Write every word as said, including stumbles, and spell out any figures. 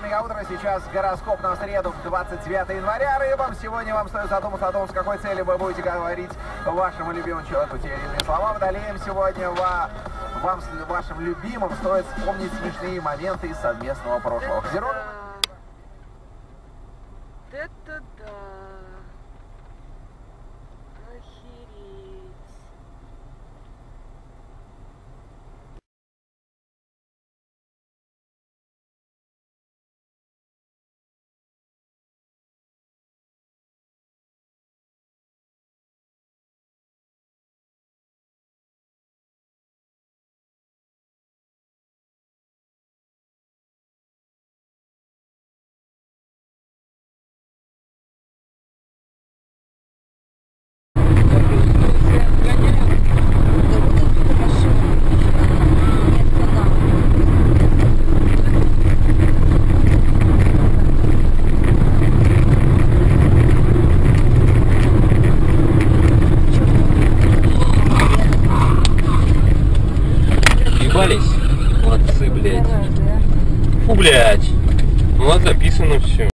Доброго утра. Сейчас гороскоп на среду, двадцать девятое января. Рыбам сегодня вам стоит задуматься о том, с какой целью вы будете говорить вашему любимому человеку те или иные слова. Водолеям сегодня ва... вам, вашим любимым, стоит вспомнить смешные моменты из совместного прошлого. Козерог... Это да. Охереть. Молодцы, блядь. Фу, блядь. У нас записано все.